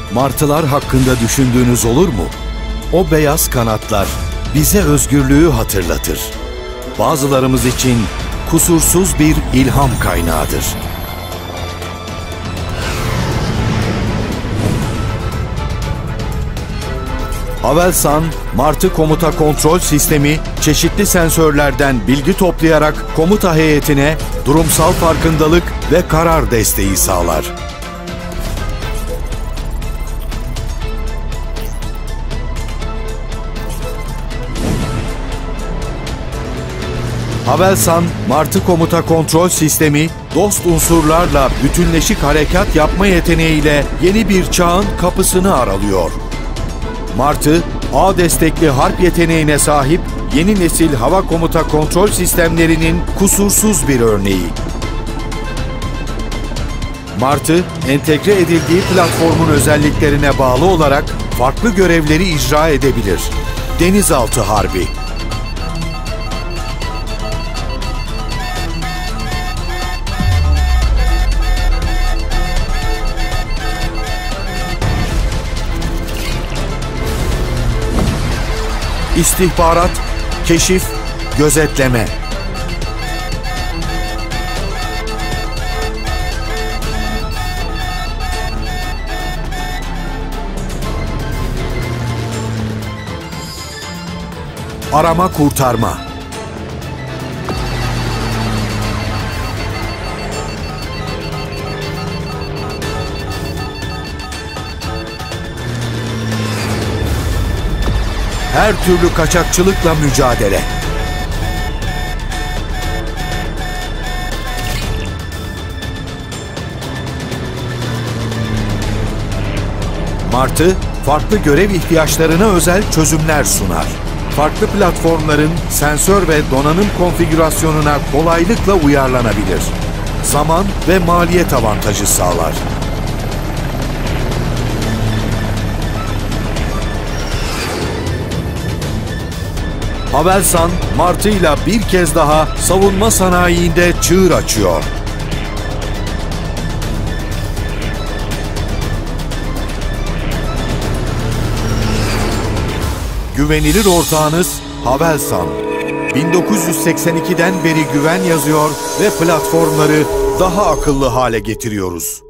martılar hakkında düşündüğünüz olur mu? O beyaz kanatlar bize özgürlüğü hatırlatır. Bazılarımız için kusursuz bir ilham kaynağıdır. Havelsan, Martı Komuta Kontrol Sistemi, çeşitli sensörlerden bilgi toplayarak komuta heyetine durumsal farkındalık ve karar desteği sağlar. Havelsan, Martı Komuta Kontrol Sistemi, dost unsurlarla bütünleşik harekat yapma yeteneğiyle yeni bir çağın kapısını aralıyor. Martı, ağ destekli harp yeteneğine sahip yeni nesil hava komuta kontrol sistemlerinin kusursuz bir örneği. Martı, entegre edildiği platformun özelliklerine bağlı olarak farklı görevleri icra edebilir. Denizaltı Harbi. İstihbarat, keşif, gözetleme. Arama kurtarma. Her türlü kaçakçılıkla mücadele. Martı, farklı görev ihtiyaçlarına özel çözümler sunar. Farklı platformların sensör ve donanım konfigürasyonuna kolaylıkla uyarlanabilir. Zaman ve maliyet avantajı sağlar. Havelsan, Martı'yla bir kez daha savunma sanayiinde çığır açıyor. Güvenilir ortağınız Havelsan. 1982'den beri güven yazıyor ve platformları daha akıllı hale getiriyoruz.